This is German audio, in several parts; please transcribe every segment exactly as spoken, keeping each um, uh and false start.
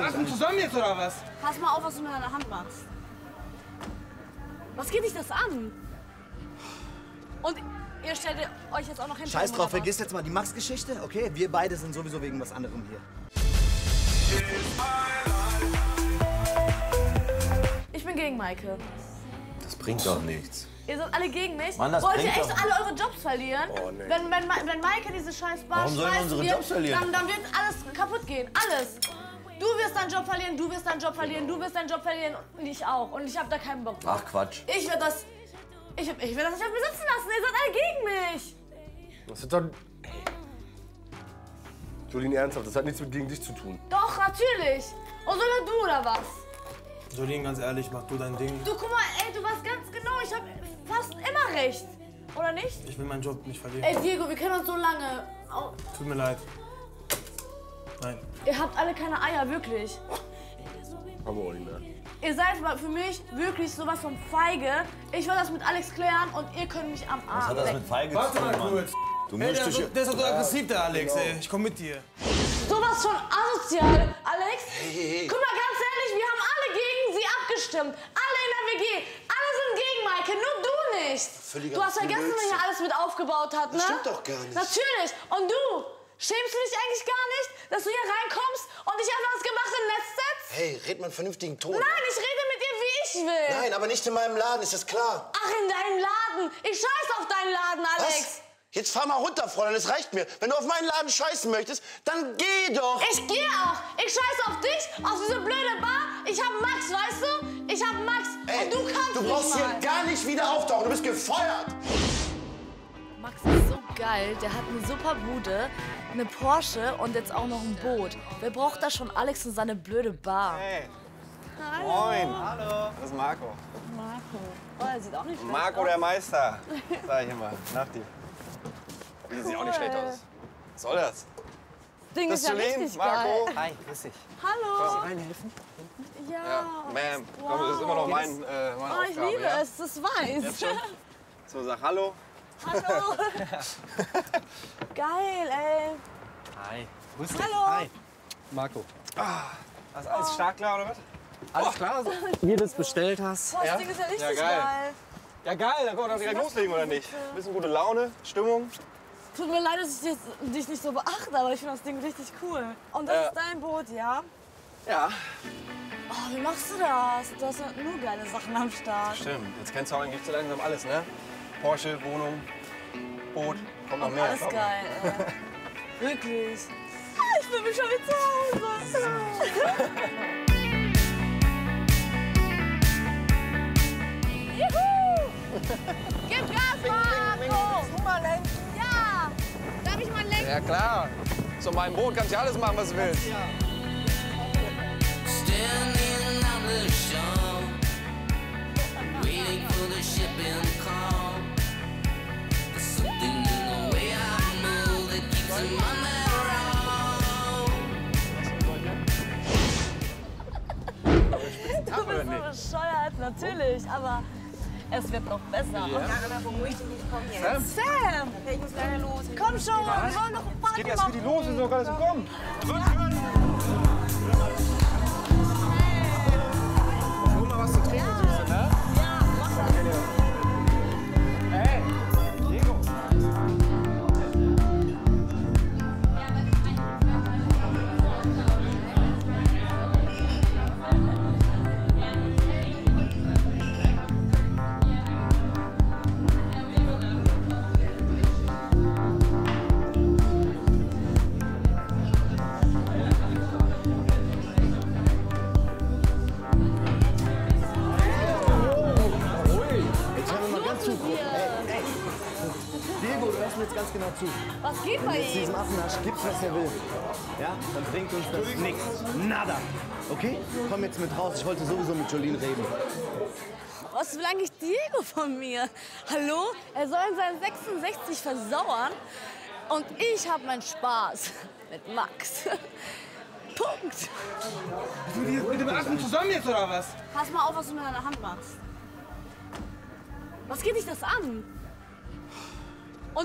Achten zusammen jetzt oder was? Pass mal auf, was du mit deiner Hand machst. Was geht dich das an? Und ihr stellt euch jetzt auch noch hin. Scheiß drauf, vergiss jetzt mal die Max-Geschichte, okay? Wir beide sind sowieso wegen was anderem hier. Ich bin gegen Maike. Das bringt doch nichts. Ihr seid alle gegen mich? Mann, das Wollt ihr bringt echt doch- alle eure Jobs verlieren? Oh, nee. Wenn, wenn, wenn Maike diese scheiß Bar Warum sollen wir schmeißen unsere wird, Jobs verlieren? Dann, dann wird alles kaputt gehen. Alles. Du wirst deinen Job verlieren, du wirst deinen Job verlieren, du wirst deinen Job verlieren und ich auch. Und ich hab da keinen Bock drauf. Ach, Quatsch. Ich werde das... Ich, hab- ich werde das nicht auf mir sitzen lassen. Ihr seid alle gegen mich. Das ist doch... Jolene, ernsthaft, das hat nichts mit gegen dich zu tun. Doch, natürlich. Und sogar du, oder was? Jolene, ganz ehrlich, mach du dein Ding. Du, guck mal, ey, du weißt ganz genau, ich hab fast immer recht. Oder nicht? Ich will meinen Job nicht verlieren. Ey, Diego, wir kennen uns so lange. Au. Tut mir leid. Nein. Ihr habt alle keine Eier, wirklich. Haben wir auch nicht mehr. Ihr seid mal für mich wirklich sowas von feige. Ich will das mit Alex klären und ihr könnt mich am Arsch Was hat das lecken. mit Feige zu Warte tun, mal Mann? kurz. Du Hey, mischst der, ist dich... doch- der ist doch so aggressiv, der Alex, ey. Ich komm mit dir. Sowas von asozial, Alex. Hey, hey, hey. Guck mal, ganz ehrlich, wir haben alle gegen sie abgestimmt. Alle in der W G. Alle sind gegen Maike, nur du nicht. Völliger Du hast vergessen, wer hier Blödsinn. alles mit aufgebaut hat, ne? Das stimmt doch gar nicht. Natürlich. Und du, schämst du dich eigentlich gar nicht, dass du hier reinkommst und dich einfach ins gemachte Netz setzt? Hey, red mal einen vernünftigen Ton. Nein, ich rede mit dir, wie ich will. Nein, aber nicht in meinem Laden, ist das klar? Ach, in deinem Laden. Ich scheiß auf deinen Laden, Alex. Was? Jetzt fahr mal runter, Fräulein, das reicht mir. Wenn du auf meinen Laden scheißen möchtest, dann geh doch. Ich gehe auch. Ich scheiß auf dich, auf diese blöde Bar. Ich hab Max, weißt du? Ich hab Max. Ey, und du kannst du brauchst nicht hier mal. gar nicht wieder auftauchen, du bist gefeuert. Max ist so geil. Der hat eine super Bude, eine Porsche und jetzt auch noch ein Boot. Wer braucht da schon Alex und seine blöde Bar? Hey. Hallo. Moin. Hallo. Das ist Marco. Marco. Oh, er sieht auch nicht schlecht Marco aus. der Meister. Sag ich immer. Nach dir. Die sieht auch nicht Cool. schlecht aus. Was soll das? Das Ding Das ist ja Jolene, richtig Marco. geil. Hi, grüß dich. Hallo. Reinhelfen? Ja. Ja, Ma'am. Wow. Komm, das ist immer noch mein, äh, meine Oh, ich Aufgabe. liebe ja? es, das weiß. Jetzt schon? So, sag Hallo. Hallo. Geil, ey. Hi. Grüß dich. Hallo. Hi. Marco. Ah, ist alles stark klar, oder was? Alles klar? So, wie du das bestellt hast. Boah, das Ja? Ding ist ja richtig Ja, geil. geil. Ja, geil. Dann können wir doch direkt loslegen, oder nicht? Bisschen gute Laune, Stimmung. Tut mir leid, dass ich jetzt, dich nicht so beachte, aber ich finde das Ding richtig cool. Und das Ja. ist dein Boot, ja? Ja. Oh, wie machst du das? Du hast ja nur geile Sachen am Start. Stimmt. Jetzt kennst du auch, gibt's so langsam alles, ne? Porsche, Wohnung, Boot, kommt noch Und mehr. alles Komm. geil, ey. Wirklich. Ah, ich fühle mich schon wie zu Hause. Juhu! Gib Gas, Marco! Du mal lenken. Ja! Darf ich mal lenken? Ja klar. So meinem Boot kannst du ja alles machen, was du willst. Standing on the shore, waiting for the shipping call. There's something in the way I move that keeps him on that road. Du bist so bescheuert, natürlich, aber es wird noch besser. Ja. Sam! Sam! Ich muss leider los. Komm schon, wir wollen noch ein Party Geht erst richtig los, wir sind doch gerade so kommen. Hol mal was zu trinken, Süße, ne? Ja, mach das. Hey, Diego. Jetzt hören wir mal ganz zu. Ey, ey. Diego, du hörst mir jetzt ganz genau zu. Was geht Wenn bei du jetzt ihm? diesem Affenarsch gibst, was er will, ja, dann bringt uns das nichts. Nada. Okay? Komm jetzt mit raus. Ich wollte sowieso mit Jolene reden. Was will eigentlich Diego von mir? Hallo? Er soll in seinen sechsundsechzig versauern und ich hab meinen Spaß mit Max. Punkt. Du die mit dem Achten zusammen jetzt oder was? Pass mal auf, was du mit deiner Hand machst. Was geht dich das an? Und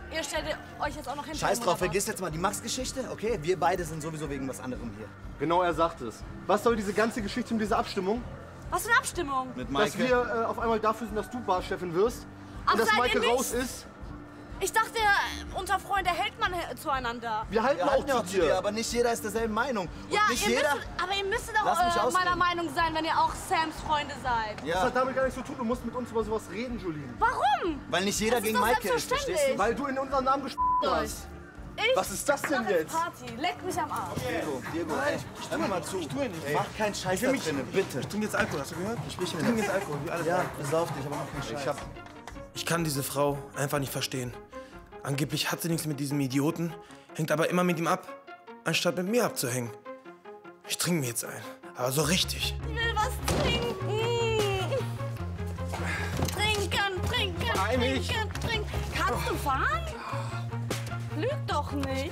ihr stellt euch jetzt auch noch hin. Scheiß drauf, vergiss jetzt mal die Max-Geschichte, okay? Wir beide sind sowieso wegen was anderem hier. Genau, er sagt es. Was soll diese ganze Geschichte um diese Abstimmung? Was für eine Abstimmung? Mit Dass Maike. wir äh, auf einmal dafür sind, dass du Barchefin wirst. Ach, und dass seid ihr Maike nicht? raus ist. Ich dachte, unter Freunden hält man zueinander. Wir halten Wir auch halten ja zu auch zu dir, dir. aber nicht jeder ist derselben Meinung. Und Ja, nicht ihr jeder... müsstet, aber ihr müsstet doch Lass mich äh, ausreden. meiner Meinung sein, wenn ihr auch Sams Freunde seid. Das Ja, hat damit gar nichts zu tun. Du musst mit uns über sowas reden, Julien. Warum? weil nicht jeder Das ist gegen doch Maike ist, selbstverständlich. verstehst du? Weil du in unserem Namen gesprochen Euch. hast. Ich Was ist das denn mach jetzt jetzt? Party. Leck mich am Arsch. Diego, Diego, ey, hör mir mal zu. Ich tue nicht. Mach keinen Scheiß da drinnen, bitte. Ich trinke jetzt Alkohol, hast du gehört? Ich sprich Ich mir trinke nicht. jetzt Alkohol, wie alle. Ja, besauf dich, aber mach keinen Scheiß. Ich hab Ich kann diese Frau einfach nicht verstehen. Angeblich hat sie nichts mit diesem Idioten, hängt aber immer mit ihm ab, anstatt mit mir abzuhängen. Ich trinke mir jetzt ein, aber so richtig. Ich will was trinken. Trinken, trinken, Einig. trinken, trinken. Kannst du fahren? Lüg doch nicht.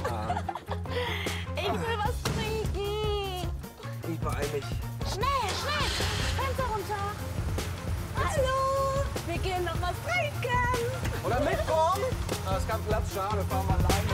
Ich will was trinken. Ich beeil mich. Schnell, schnell. Fenster runter. Hallo. Wir gehen noch was trinken. Oder mitkommen? Ah, es gab Platz, schade, fahren wir alleine.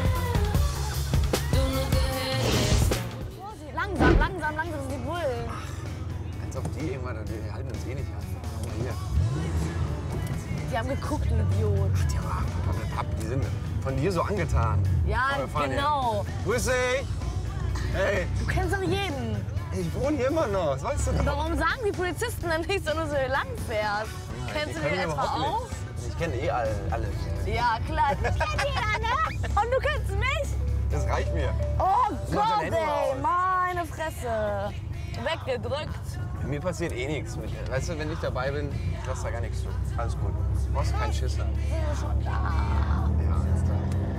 Vorsicht, langsam, langsam, langsam sind die Bullen. Als ob die irgendwann, die halten uns eh nicht an. Guck mal hier. Die haben geguckt, du Idiot. Die waren ab, die sind von dir so angetan. Ja, Komm, wir fahren genau. Hier. Grüß dich. Hey, Du kennst doch jeden. ich wohne hier immer noch, das weißt du doch. Warum sagen die Polizisten denn nicht, wenn du so hier lang fährst? Kennst du können den etwa überhaupt auch? nicht. Ich kenne eh alle, alle hier. Ja, klar. Ich kenn jeder, ne? Und du kennst mich? Das reicht mir. Oh dein Gott, Handy ey, raus. meine Fresse. Weggedrückt. Mir passiert eh nichts. Mit, weißt du, wenn ich dabei bin, lass da gar nichts zu. Alles gut. Du brauchst keinen Schiss haben. Sind wir schon da? Ja, alles klar.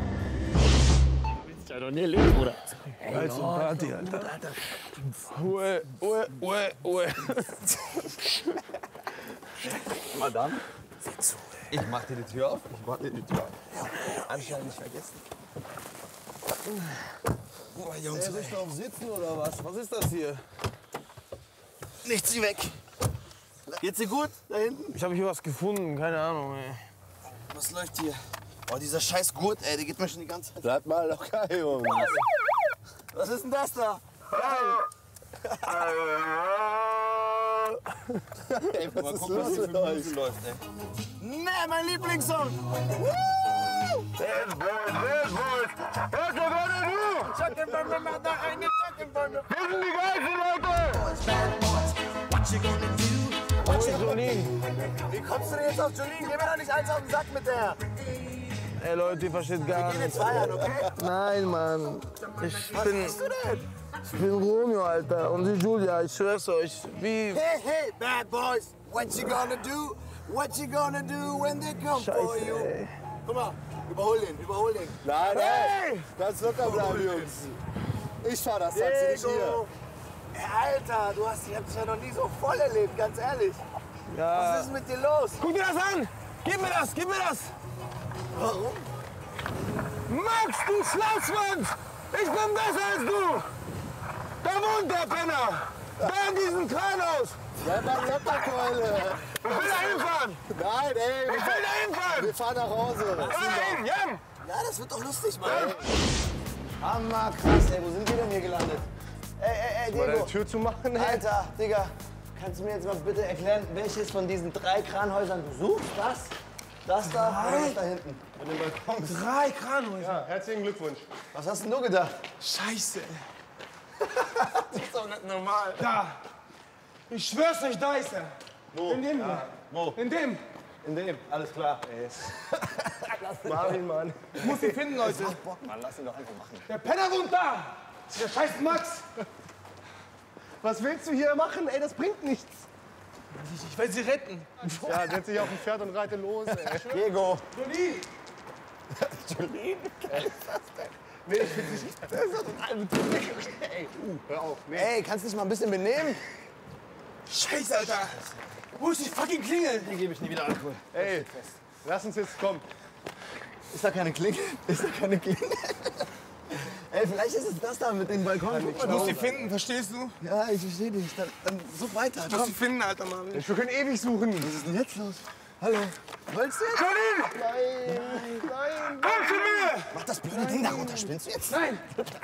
Also Party, Alter. Uwe, Uwe, Uwe, Uwe. Madame? Ich mach dir die Tür auf. Ich mach dir die Tür auf. Anscheinend nicht vergessen. Boah, Jungs, soll ich drauf sitzen oder was? Was ist das hier? Nichts wie weg. Geht's dir gut da hinten? Ich habe hier was gefunden, keine Ahnung, ey. Was läuft hier? Oh, dieser scheiß Gurt, ey, der geht mir schon die ganze Zeit. Bleib mal locker, Jungs. Was ist denn das da? Ey, was ist los mit euch? läuft, ey. Nee, mein Lieblingssong. Wie kommst du denn jetzt auf Jolene? Geh mir doch nicht eins auf den Sack mit der. Ey Leute, ihr versteht gar Wir gehen jetzt nichts. feiern, okay? Nein, Mann. Ich bin, Was bist du denn? ich bin Romeo, Alter. Und die Julia, ich schwör's euch. Wie... Hey, hey, bad boys. What you gonna do? What you gonna do when they come for Scheiße, you? ey. Guck mal, überhol den, überhol den. Nein, nein. Ganz locker bleiben, Jungs. Ich fahr das Taxi, nicht hier. Alter, du hast dich ja noch nie so voll erlebt, ganz ehrlich. Ja. Was ist mit dir los? Guck dir das an! Gib mir das, gib mir das! Warum? Max, du Schlafschwanz! Ich bin besser als du! Da wohnt der Penner! Da in diesem Kranhaus! Bleib mal locker, Keule. Ich will da hinfahren! Nein, ey. Ich will da hinfahren! Wir fahren nach Hause. Nein, Jan! Ja, das wird doch lustig, Mann. Hammer, krass, ey. Wo sind wir denn hier gelandet? Ey, ey, ey, Mal deine Diego. Tür zu machen, ey. Alter, Digga. Kannst du mir jetzt mal bitte erklären, welches von diesen drei Kranhäusern du suchst? Das, das da oder das da hinten? Von den Balkons. Drei Kranhäuser! Ja, herzlichen Glückwunsch. Was hast denn du gedacht? Scheiße! Das ist doch nicht normal. Da! Ich schwör's euch, da ist er! Wo? In dem hier! Wo? In dem! In dem. Alles klar. Marvin, Mann. Ich muss ihn finden, Leute! Mann, lass ihn doch einfach machen. Der Penner wohnt da! Der scheiß Max! Was willst du hier machen? Ey, das bringt nichts. Ich, ich will sie retten! Ja, setz dich auf ein Pferd und reite los, ey. Diego. Jolene! Jolene? Nee, ich find's nicht. Das ist doch total betrüblich. Ey, uh, hör auf. Nee. Ey, kannst du dich mal ein bisschen benehmen? Scheiße, Alter! Wo ist die fucking Klingel? Hier gebe ich nie wieder Alkohol. Ey, lass uns jetzt kommen. Ist da keine Klingel? Ist da keine Klingel? Ey, vielleicht ist es das da mit dem Balkon. Guck Ich mal, muss da sie finden, verstehst du? oben. Ja, ich verstehe dich. Dann, dann such weiter. Ich muss sie finden, Alter Mann. Wir können ewig suchen. Was ist denn jetzt los? Hallo. Wolltest du jetzt? Jolene! Nein, nein. Komm zu mir! Mach das blöde Ding da runter, spinnst du jetzt? Nein! Wo bist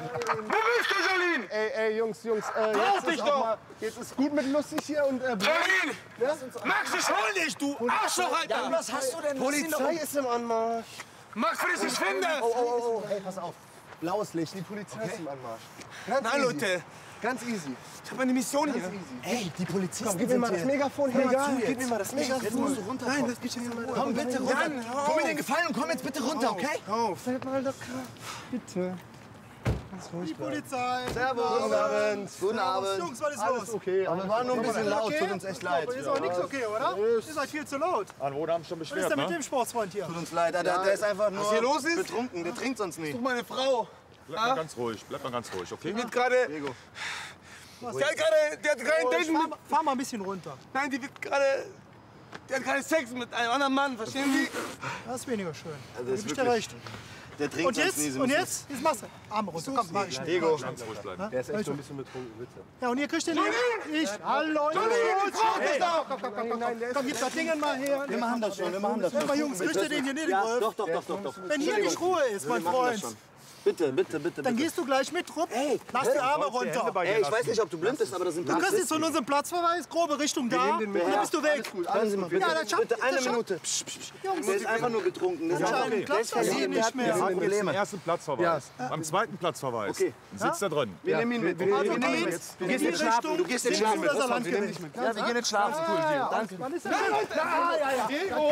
du, Jolene? Ey, ey, Jungs, Jungs, äh, Brauch jetzt dich ist auch doch. mal, jetzt ist gut mit lustig hier und äh, Jolene! ja? Max, ich hol dich, du Arschloch, Alter! Was hast du denn? Polizei ist im Anmarsch. Max, wenn ich dich finde! Oh, oh, oh, oh, hey, pass auf. Blaues Licht, die Polizei ist im Anmarsch. Ganz Na, easy. Leute, Ganz easy. ich hab eine Mission hier. Ganz easy. Ey, die Polizisten Komm, gib mir mal sind das hier. Megafon. Hör Hey, mal zu gib jetzt. mir mal das Megafon. Jetzt musst du runterkommen. Nein, lass mich hier mal. Komm bitte runter. Jan, hör Komm mir auf. den Gefallen und komm jetzt bitte runter, okay? Auf. Seid mal locker. Bitte. Ganz ruhig bleiben. Polizei. Servus. Guten Abend. Guten Abend. Jungs, was ist Alles los? okay. Aber wir waren nur ein bisschen laut, Okay? tut uns echt leid. Ist aber nichts okay, oder? Ihr seid viel zu laut. An wo, da haben schon Was ist beschwert, denn mit ne? dem Sportsfreund hier? Tut uns leid, der, der ist einfach nur hier los ist? betrunken, der trinkt sonst nicht. Such meine Frau. Bleib mal ganz ruhig, bleib mal ganz ruhig, okay? Die wird gerade. Diego. Der hat gerade. Der hat gerade Oh, ein ich Date fahr, mit. mal- fahr mal ein bisschen runter. Nein, die wird gerade. Die hat gerade Sex mit einem anderen Mann, verstehen Sie? Das ist weniger schön. Also Da das gebe ist ich dir wirklich, recht. der trinkt Und sonst jetzt? nie. Sie Und müssen- jetzt? Jetzt machst du Arme runter. Komm, mach ich. Diego. Ganz ruhig bleiben. Der ist echt schon ein bisschen betrunken, bitte. Ja, und ihr kriegt den nicht. Ich. Hallo, Jungs. Hey, komm, komm, komm, komm, komm. Komm, gib das Ding mal her. Wir machen das schon, wir machen das Hör schon. mal, Jungs, kriegt ihr den hier nicht in den Griff? Doch, doch, doch, doch, doch. Wenn hier nicht Ruhe ist, mein Wir machen das Freund, schon. Bitte, bitte, bitte, dann bitte. gehst du gleich mit, Trupp. Ey, Lass die Arme runter. Ey, ich weiß nicht, ob du blind bist, aber das sind Du kriegst jetzt Polizisten. von unserem Platzverweis, grobe Richtung da. Und dann bist du weg. Hören Sie mal, bitte, Ja, dann schaff- bitte eine dann schaff- Minute. Psch, psch, psch. Jungs, Der ist einfach nur betrunken. Der ist einfach, Entscheidend. der ist Klappt das verliebt, nicht der hat mehr. der hat Den Probleme. ersten Platzverweis. Beim zweiten Platzverweis Okay. sitzt er drin. Wir nehmen ihn mit. Wir Also nehmen ihn geht's mit. in Du gehst die jetzt schlafen. Richtung, Du gehst jetzt siehst schlafen. du, dass er Land gewinnt. Ja, wir gehen jetzt schlafen. Cool, Diego. Danke. Wann ist das? Ja, ja, ja.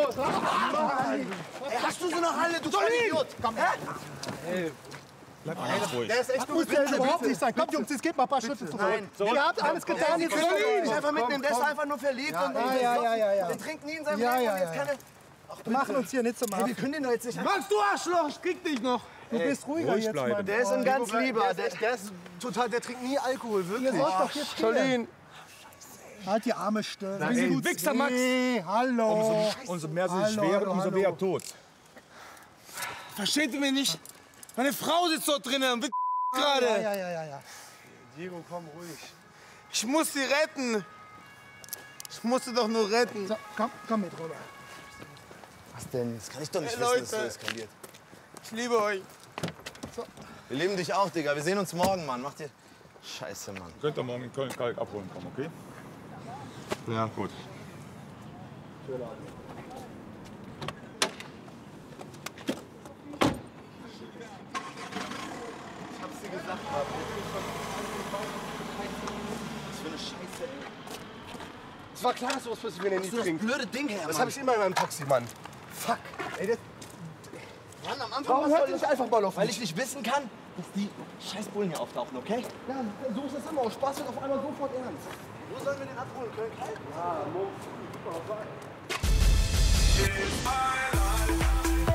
Ey, hast du sie noch alle, du kleiner Idiot? Komm her. Bleib mal ganz ruhig. Der ist echt gut, der ist überhaupt nicht sein. Kommt, Jungs, jetzt geht mal ein paar Schritte zurück. Nein. Ihr habt alles getan, jetzt ist Ich vorbei. einfach mitnehmen, der ist einfach nur verliebt. und ja, ja, ja, ja, ja. Der trinkt nie in seinem Ja, Leben ja, und jetzt ja. kann er... Wir machen uns hier nicht zum Hey, wir Hafen. können den doch jetzt nicht... Max, du Arschloch, ich krieg dich noch. Du bist ruhiger ruhig jetzt, bleiben. mein Der ist ein Freund. ganz lieber. Der, der ist total... Der trinkt nie Alkohol, wirklich. Ihr sollt doch jetzt gehen. Jolene. Halt die Arme still. Wie sie gut Wichser, Max. Nee, hallo. Umso mehr sie sich Hallo, wehren, hallo, umso hallo. mehr tot. Versteht ihr mich nicht? Meine Frau sitzt dort drinnen und wird gerade. Ja, ja, ja, ja, ja. Diego, komm ruhig. Ich muss sie retten. Ich muss sie doch nur retten. So, komm, komm mit rüber. Was denn? Das kann ich doch nicht Hey, wissen, dass Leute. du eskaliert. Ich liebe euch. Wir lieben dich auch, Digga. Wir sehen uns morgen, Mann. Mach dir... Scheiße, Mann. Könnt ihr morgen in Köln-Kalk abholen kommen, okay? Ja. Gut. Es war klar, dass sowas passiert, wenn er nie Das trinkt. blöde Ding her, Das Mann. habe ich immer in meinem Taxi, Mann. Fuck. Ey, das, Mann, am Anfang warum was hört soll ihr das? nicht einfach mal auf Weil mich? ich nicht wissen kann, dass die scheiß Bullen hier auftauchen, okay? Ja, so ist das immer. Und Spaß wird auf einmal sofort ernst. Wo sollen wir den abholen? Köln-Kalk? Ja, morgen. Super, It's my